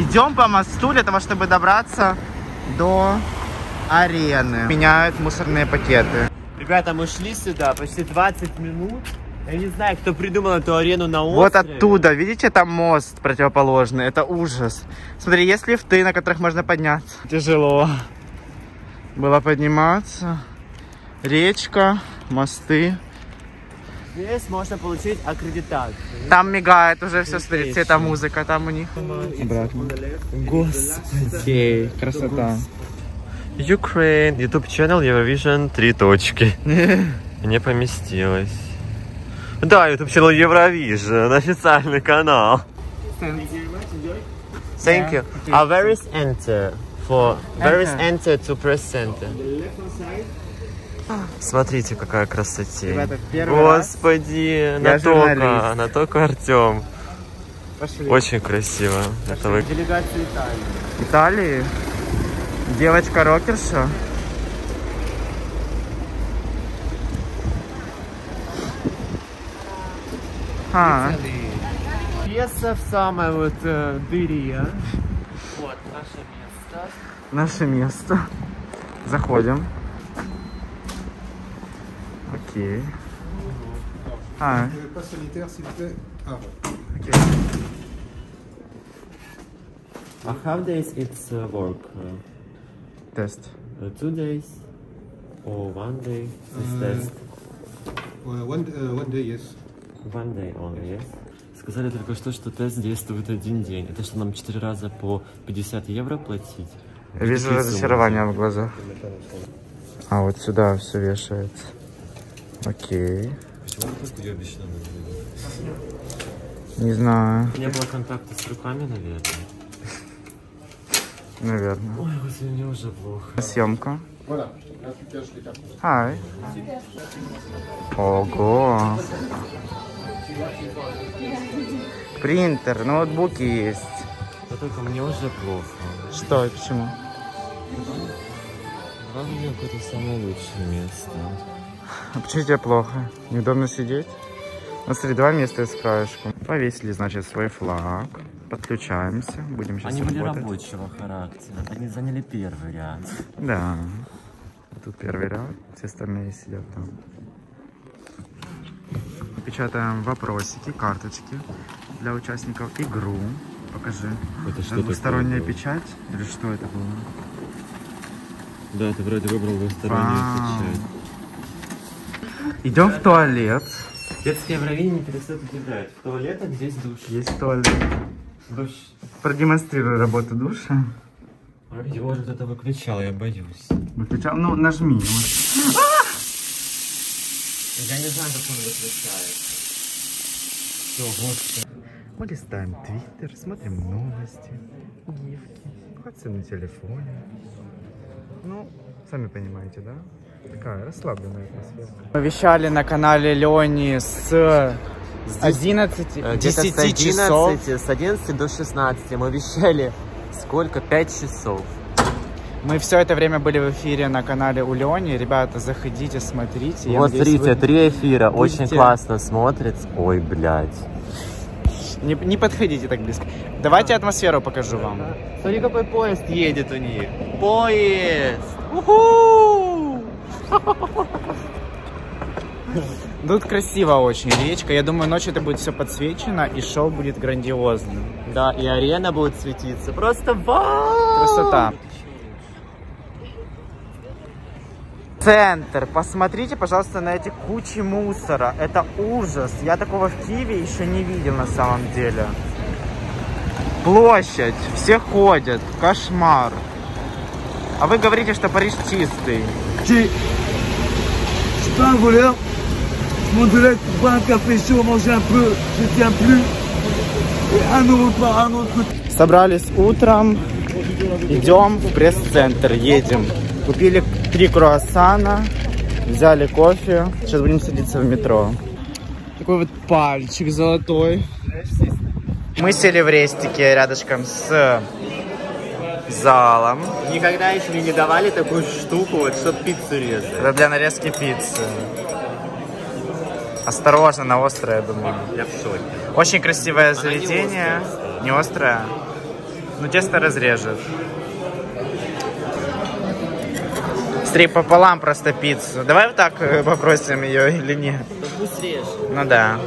Идем по мосту для того, чтобы добраться до арены. Меняют мусорные пакеты. Ребята, мы шли сюда почти 20 минут. Я не знаю, кто придумал эту арену на острове. Вот оттуда, видите, там мост противоположный. Это ужас. Смотри, есть лифты, на которых можно подняться. Тяжело было подниматься. Речка, мосты. Здесь можно получить аккредитацию. Там мигает уже все, смотри, цветомузыка там у них. Обратно. Господи, красота. Ukraine, YouTube channel Eurovision, 3 точки. Не поместилось. Да, YouTube channel Eurovision, официальный канал. Thank you. Where is enter? Where is enter to press center? Смотрите, какая красотень. Ребята, Господи, Натока Артем. Пошли. Очень красиво. Это делегация Италии. Италии? Девочка-рокерша. Место в самой вот дыре. Вот наше место. Наше место. Заходим. Окей. How days it's work? Тест. 2 days or 1 day? This test. One day, yes. 1 day only, yes? Сказали только что тест действует 1 день. Это что, нам 4 раза по 50 евро платить? Я вижу разочарование в глазах. А вот сюда все вешается. Окей. Почему так уебищно? Не знаю. Не было контакта с руками, наверное. Наверное. Ой, господи, мне уже плохо. Съемка. Хай. Ого. Принтер, ноутбуки есть. Да только мне уже плохо. Что и почему? Главное, какое-то самое лучшее место. А почему тебе плохо? Неудобно сидеть? Ну, смотри, 2 места есть краешку. Повесили, значит, свой флаг. Подключаемся. Будем сейчас Они работать. были рабочего характера. Они заняли первый ряд. Да. Тут первый ряд. Все остальные сидят там. Печатаем вопросики, карточки для участников. Игру. Покажи. Это что двусторонняя такое? печать? Или что это было? Да, ты вроде выбрал двустороннюю печать. Идем в туалет. Детское Евровидение не перестает удивлять. В туалетах здесь душ. Есть туалет. Душ. Продемонстрируй работу душа. Его же кто-то выключал, я боюсь. Выключал? Ну, нажми. Я не знаю, как он выключает. Все, вот. Мы листаем Твиттер, смотрим новости, гифки, клацаем на телефоне. Ну, сами понимаете, да? Такая расслабленная атмосфера. Мы вещали на канале Лени с 11 часов. С 11 до 16 мы вещали сколько? 5 часов. Мы все это время были в эфире на канале у Лени. Ребята, заходите, смотрите. Вот смотрите, 3 эфира, очень классно смотрится. Ой, блядь. Не подходите так близко. Давайте атмосферу покажу вам. Смотри, какой поезд едет у них. Поезд! Уху! Тут красиво очень речка. Я думаю, ночью это будет все подсвечено, и шоу будет грандиозным. Да, и арена будет светиться. Просто вау! Красота. Центр. Посмотрите, пожалуйста, на эти кучи мусора. Это ужас. Я такого в Киеве еще не видел на самом деле. Площадь. Все ходят. Кошмар. А вы говорите, что Париж чистый. Собрались утром. Идем в пресс-центр. Едем. Купили 3 круассана, взяли кофе. Сейчас будем садиться в метро. Такой вот пальчик золотой. Мы сели в рестике рядышком с залом. Никогда еще мне не давали такую штуку, вот, чтобы пиццу резать. Это для нарезки пиццы. Осторожно, на острое, я думаю. Я в шоке. Очень красивое заведение. Не острое? но тесто разрежет. Смотри, пополам просто пиццу. Давай вот так попросим ее или нет? Да пусть режет. Ну да.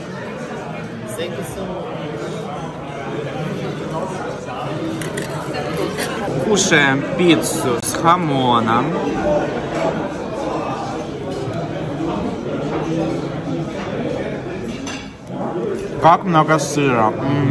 Кушаем пиццу с хамоном. Как много сыра.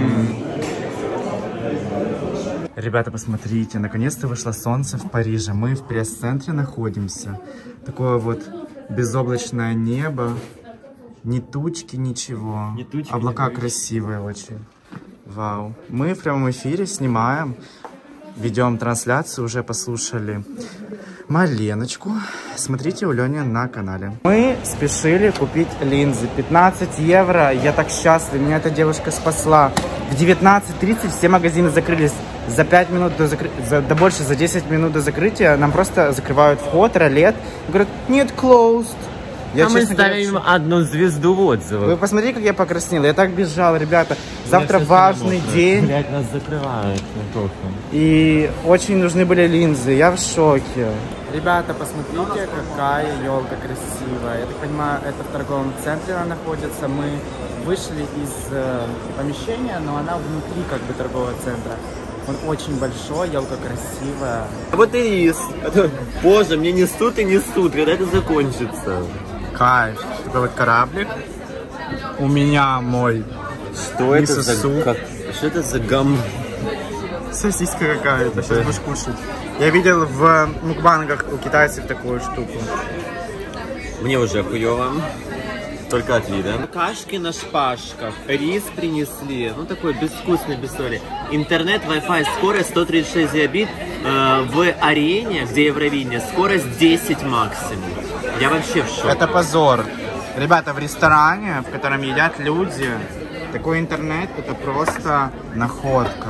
Ребята, посмотрите, наконец-то вышло солнце в Париже. Мы в пресс-центре находимся. Такое вот безоблачное небо. Ни тучки, ничего. Ни тучки, облака ни красивые очень. Вау. Мы в прямом эфире снимаем. Ведем трансляцию, уже послушали Маленочку. Смотрите у Лёни на канале. Мы спешили купить линзы. 15 евро. Я так счастлив. Меня эта девушка спасла. В 19:30 все магазины закрылись. За 5 минут до больше, за 10 минут до закрытия нам просто закрывают вход, ролет. Говорят, нет, closed. А мы ставим одну звезду в отзывах. Вы посмотрите, как я покраснел. Я так бежал, ребята. Завтра важный день. Блять, нас закрывают. И очень нужны были линзы. Я в шоке. Ребята, посмотрите, какая елка красивая. Я так понимаю, это в торговом центре она находится. Мы вышли из помещения, но она внутри как бы торгового центра. Он очень большой, елка красивая. Вот и рис. Боже, мне несут и несут. Когда это закончится? Кайф. Такой вот кораблик. У меня мой. Что это за суп? Что это за гам? Сосиска какая-то. Сейчас будешь кушать. Я видел в мукбангах у китайцев такую штуку. Мне уже хуёво. Только от вида. Кашки на шпажках. Рис принесли. Ну такой безвкусный, без соли. Интернет, Wi-Fi, скорость 136 гигабит. В арене, где Евровидение, скорость 10 максимум. Я вообще в шоке. Это позор. Ребята, в ресторане, в котором едят люди, такой интернет, это просто находка.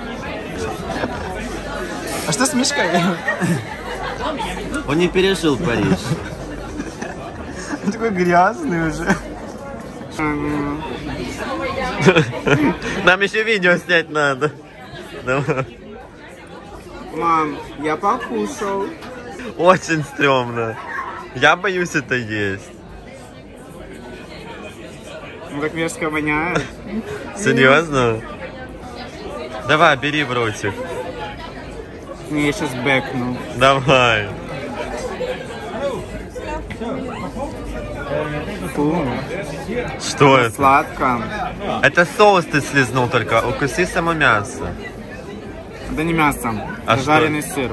А что с Мишкой? Он не пережил Париж. Он такой грязный уже. Нам еще видео снять надо. Мам, я покушал. Очень стрёмно. Я боюсь это есть. Ну так мерзко воняет. Серьезно? Давай, бери в ротик. Не, я сейчас бэкну. Давай. Фу. Что это? Сладко. Это соус ты слизнул только. Укуси само мясо. Это не мясо. А это что? жареный сыр.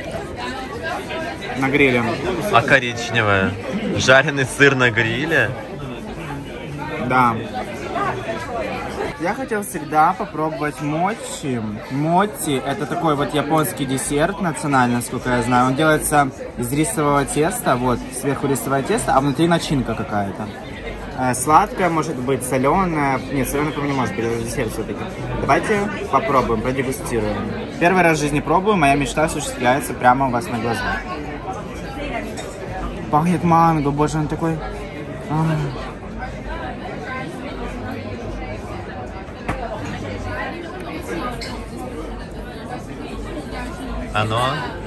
На гриле. А коричневое? Жареный сыр на гриле? Да. Я хотел всегда попробовать мочи. Моти — это такой вот японский десерт национальный, насколько я знаю. Он делается из рисового теста, вот, сверху рисовое тесто, а внутри начинка какая-то. Сладкое, может быть, соленое. Нет, соленое, по-моему, не может быть, это десерт все-таки. Давайте попробуем, продегустируем. Первый раз в жизни пробую, моя мечта осуществляется прямо у вас на глазах. Пахнет манго, боже, он такой... Оно?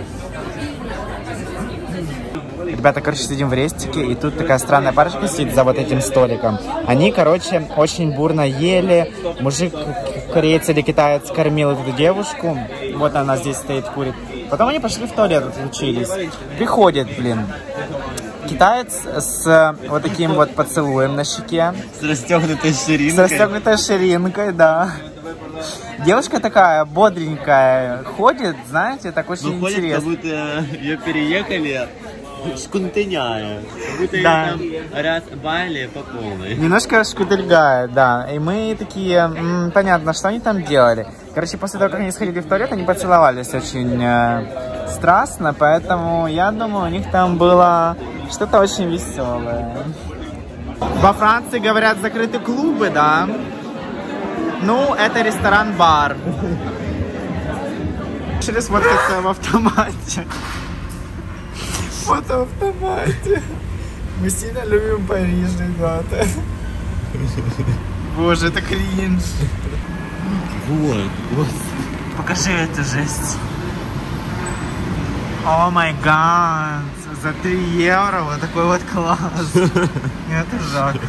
Ребята, короче, сидим в рестике, и тут такая странная парочка сидит за вот этим столиком. Они, короче, очень бурно ели. Мужик, кореец или китаец, кормил эту девушку. Вот она здесь стоит, курит. Потом они пошли в туалет, отлучились. Приходит, блин, китаец с вот таким вот поцелуем на щеке. С расстегнутой ширинкой. С расстегнутой ширинкой, да. Девушка такая бодренькая, ходит, знаете, так очень интересно. Как будто ее переехали, шкунтыняя. Как будто да. ее там раз бали по полной. Немножко шкутельгая, да. И мы такие, понятно, что они там делали. Короче, после того, как они сходили в туалет, они поцеловались очень страстно, поэтому я думаю, у них там было что-то очень веселое. Во Франции, говорят, закрыты клубы, да? Ну, это ресторан-бар. Решили сфоткаться в автомате. Фото в автомате. Мы сильно любим Париж, ребята. Боже, это кринж. Вот, господи. Покажи эту жесть. О май гад. За 3 евро вот такой вот класс. Это жарко.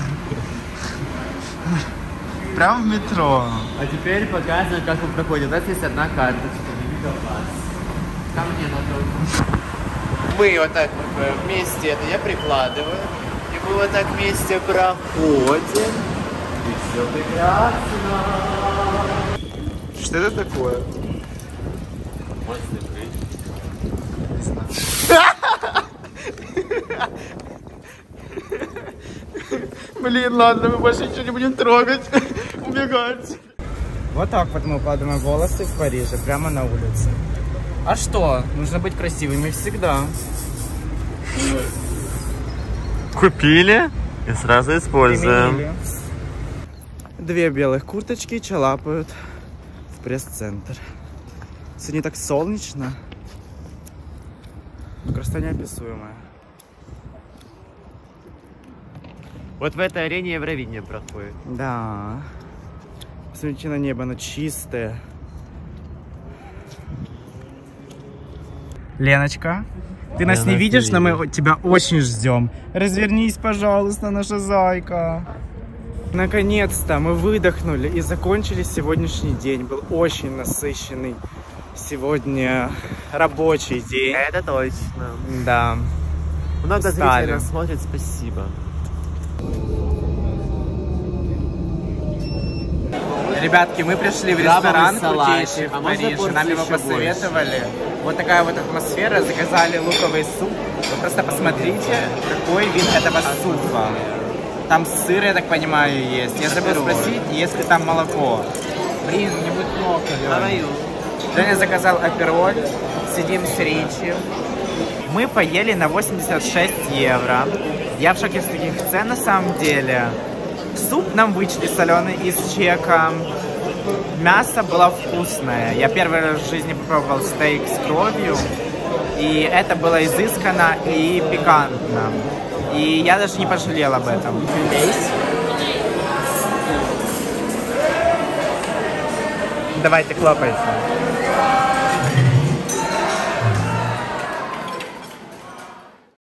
Прям в метро. А теперь показываем, как мы проходим. У нас есть одна карточка. Ко мне на тройку. Мы вот так вот вместе это я прикладываю. И мы вот так вместе проходим. И все прекрасно. Что это такое? Блин, ладно, мы больше ничего не будем трогать. Убегать. Вот так вот мы укладываем волосы в Париже, прямо на улице. А что? Нужно быть красивыми всегда. Купили и сразу используем. Применили. 2 белых курточки чалапают в пресс-центр. Сегодня так солнечно. Красота неописуемая. Вот в этой арене Евровидение проходит. Да. Посмотрите на небо, оно чистое. Леночка, ты нас не видишь, но мы тебя очень ждем. Развернись, пожалуйста, наша зайка. Наконец-то мы выдохнули и закончили сегодняшний день. Был очень насыщенный сегодня рабочий день. Это точно. Да. Много зрителей нас смотрит, спасибо. Ребятки, мы пришли в ресторан крутейший в Париже, нам его посоветовали. Вот такая вот атмосфера, заказали луковый суп. Вы просто посмотрите, какой вид этого супа. Там сыр, я так понимаю, есть. Я забыл спросить, есть ли там молоко. Блин, не будет плохо. Женя заказал апероль, сидим с Ричи. Мы поели на 86 евро. Я в шоке с таких цен на самом деле. Суп нам вычли соленый из чека. Мясо было вкусное. Я первый раз в жизни попробовал стейк с кровью. И это было изысканно и пикантно. И я даже не пожалел об этом. Давайте, хлопайте.